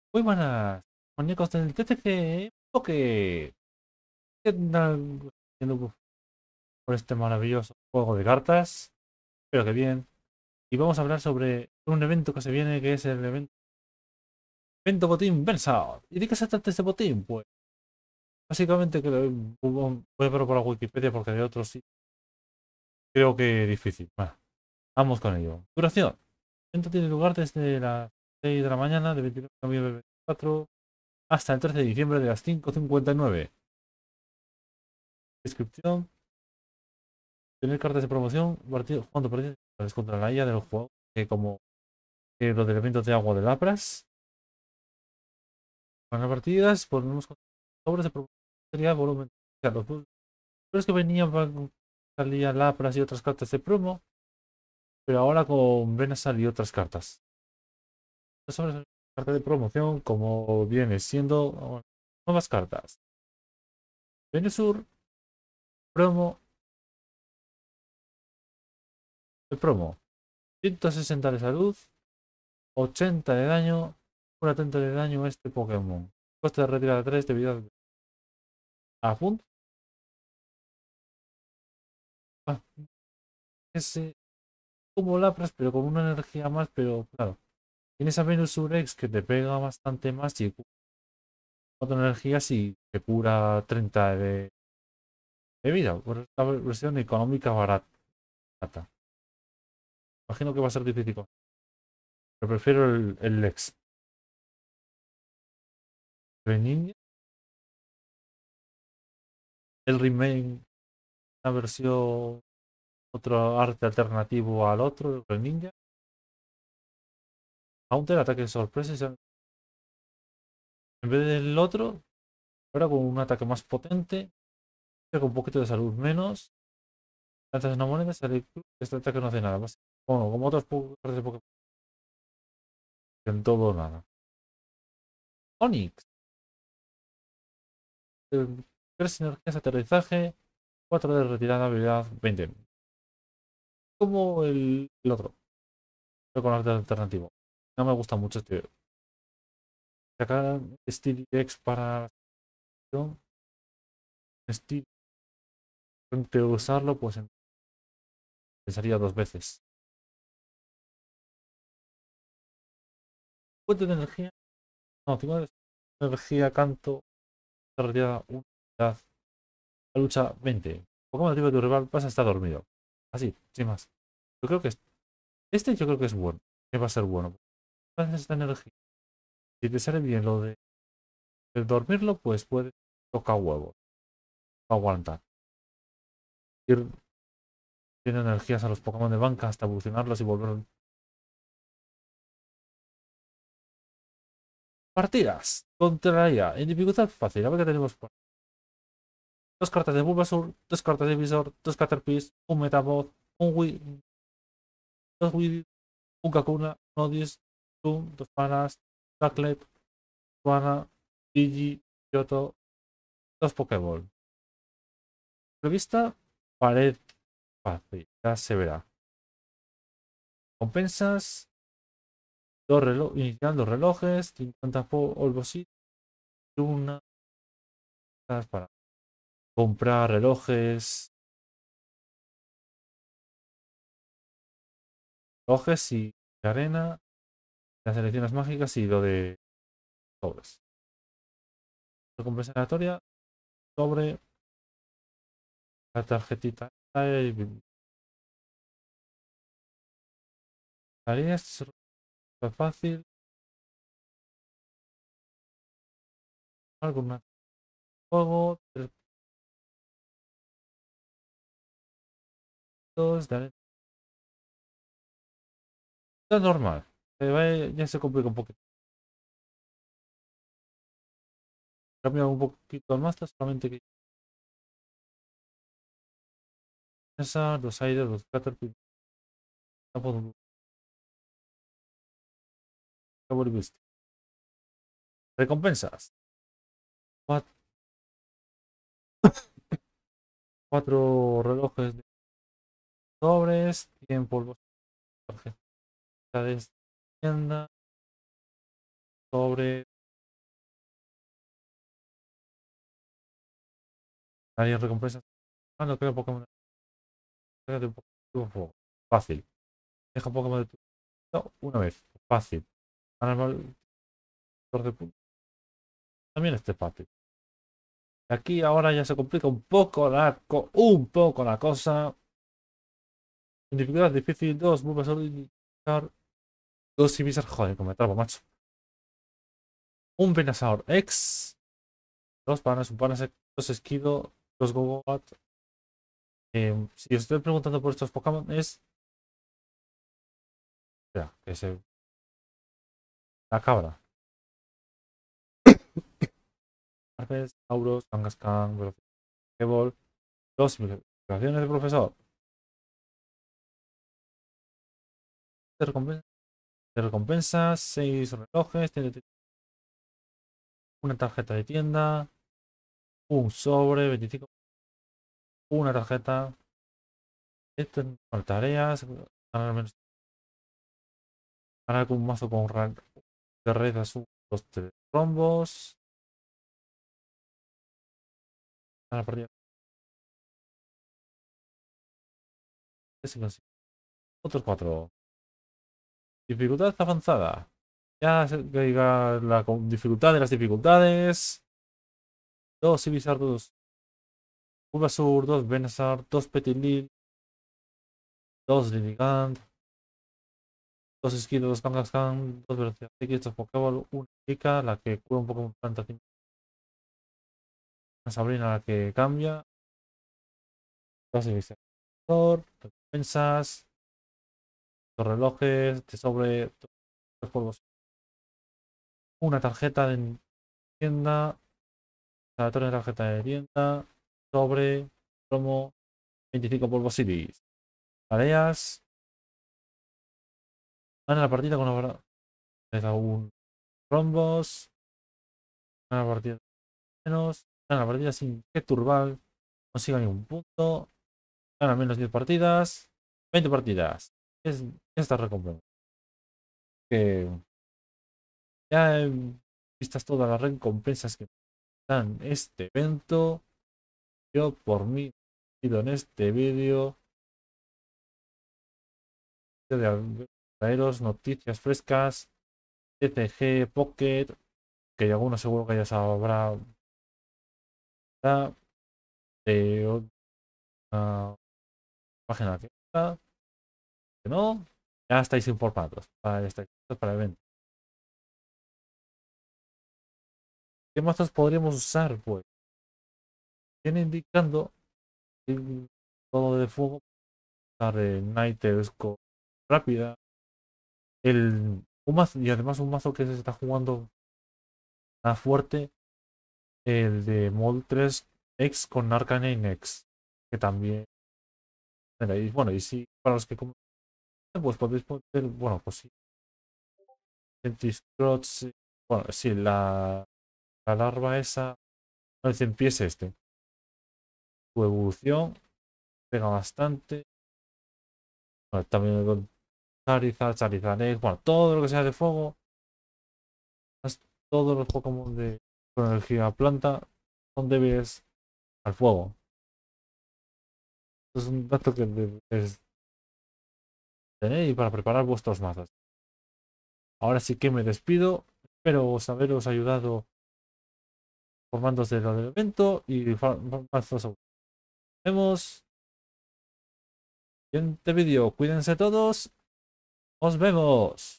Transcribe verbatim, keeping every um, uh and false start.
Muy buenas, muñecos del T T G. Porque ¿qué tal haciendo por este maravilloso juego de cartas? Espero que bien. Y vamos a hablar sobre un evento que se viene, que es el evento, evento Botín Versa. ¿Y de qué se trata este botín? Pues básicamente que lo- voy a verlo por la Wikipedia porque de otros sí creo que difícil. Bueno, vamos con ello. Duración. El evento tiene lugar desde las seis de la mañana del veintinueve de noviembre del veinticuatro hasta el trece de diciembre de las cinco cincuenta y nueve. Descripción. Tener cartas de promoción partido, jugando partidas contra la I A del juego, que como que los elementos de agua de Lapras. Para las partidas ponemos sobres de promoción, sería volumen. O sea, los sobres que venían van- salían Lapras y otras cartas de promo, pero ahora con Venasal y otras cartas. Los sobres de carta de promoción, como viene siendo bueno, nuevas cartas. Venusaur, promo, el promo. ciento sesenta de salud, ochenta de daño, una treinta de daño a este Pokémon. Coste de retirada tres debilidad a punto. Ah, ese como Lapras, pero con una energía más, pero claro. Tienes a Venus Surex que te pega bastante más y cuatro energías y te cura treinta de, de vida. Por esta versión económica barata. Imagino que va a ser difícil. Pero prefiero el, el Lex. Greninja. El remake, una versión, otro arte alternativo al otro, el Greninja. Counter, ataque de sorpresa. En vez del otro, ahora con un ataque más potente, con un poquito de salud menos. Lanzas una moneda, sale este ataque no hace nada. Más, bueno, como otros cartas de Pokémon, en todo nada. Onix. eh, Tres energías, aterrizaje, cuatro de retirada, habilidad, veinte. Como el, el otro, pero con arte alternativo. No me gusta mucho este. Sacar Steel X para la acción, Steel, antes de usarlo, pues pensaría dos veces. Fuente de energía, no, cinco de energía, canto, retirada, unidad, la lucha, veinte. Pokémon activo de tu rival pasa a estar dormido. Así, sin más. Yo creo que es- este yo creo que es bueno. Que va a ser bueno. Haces esta energía. Si te sale bien lo de, de dormirlo, pues puedes tocar huevos. Aguantar. Ir tiene energías a los Pokémon de banca hasta evolucionarlos y volver. Partidas contra la I A. En dificultad fácil. A ver qué tenemos por. Dos cartas de Bulbasaur, dos cartas de Visor, dos Caterpies, un Metabot, un Wii, dos Wii, un Kakuna, un Odis, un, dos Panas, Ducklet, Juana, Digi, Yoto, dos Pokéball. Revista, pared fácil. Ya se verá. Compensas, dos relojes, inicial, dos relojes, cincuenta polvos y una para comprar relojes, relojes y arena, las elecciones mágicas y lo de sobres. Recompensa aleatoria sobre la tarjetita. Tareas es fácil. Algún juego. Tres puntos de arena. Es normal. Ya se complica un poquito. Cambia un poquito el máster, solamente que esa, los aires, los caterpillars. Recompensas. Cuatro, cuatro relojes de sobres, cien polvos, tarjeta de tienda, sobre Hay recompensas. Ah, no creo Pokémon. De un Pokémon fuego. Fácil. Deja Pokémon de tu. No, una vez. Fácil. Gana el de puntos. También este fácil. Aquí ahora ya se complica un poco la, co un poco la cosa. En dificultad difícil, dos, vuelve a solicitar. Dos Ibizar, joder, como me trabo, macho. Un Venusaur X. Dos panas, un panas, dos Esquido, dos Gogoat. Eh, si os estoy preguntando por estos Pokémon, es. Espera, que se. La cabra. Arpes, Tauros, Kangaskhan, Velociraptor, dos investigaciones del profesor. Te recompensa, te recompensa seis relojes, tiene una tarjeta de tienda, un sobre, veinticinco, una tarjeta, esto en tareas, ganar menos, ganar con un mazo con rank de red azul, los tres rombos, ganar partida, otros cuatro. Dificultad avanzada. Ya se diga la dificultad de las dificultades. Dos Ibizar, dos Bulbasaur, dos Venusaur, dos Petilil, dos Lilligant, dos Skid, dos Kangaskhan, dos Velocidad X, dos Pokéball, una chica, la que cura un poco un planta, una Sabrina la que cambia, dos Ibizar, recompensas, dos relojes, de sobre, dos polvos, una tarjeta de tienda, aleatorio de tarjeta de tienda, sobre, promo, veinticinco polvos Iris. Tareas, gana la partida con una un rombos, gana la partida menos, gana la partida sin que Turbal no consiga ningún punto, gana menos diez partidas, veinte partidas. Es esta recompensa. Que ya he vistas todas las recompensas que dan este evento. Yo por mí he ido en este vídeo de traeros noticias frescas, T C G, Pocket, que alguno seguro que ya sabrá de otra página que está, que no, ya estáis informados para, estáis para el evento. ¿Qué mazos podríamos usar? Pues viene indicando el todo de fuego, usar el Night con rápida, el, un mazo, y además un mazo que se está jugando a fuerte, el de Mol tres X con Arcanine X, que también, y bueno, y si para los que comen, pues podéis poner, bueno, pues sí, Scrots, bueno, sí, la, la larva esa, no es en pies este, su evolución pega bastante, bueno, también con Charizard, Charizard, bueno, todo lo que sea de fuego, todos los Pokémon de con energía planta son débiles al fuego. Esto es un dato que debes tener y para preparar vuestros mazos. Ahora sí que me despido. Espero haberos ayudado formándose lo del evento y mazos. Nos vemos en el siguiente vídeo. Cuídense todos. Nos vemos.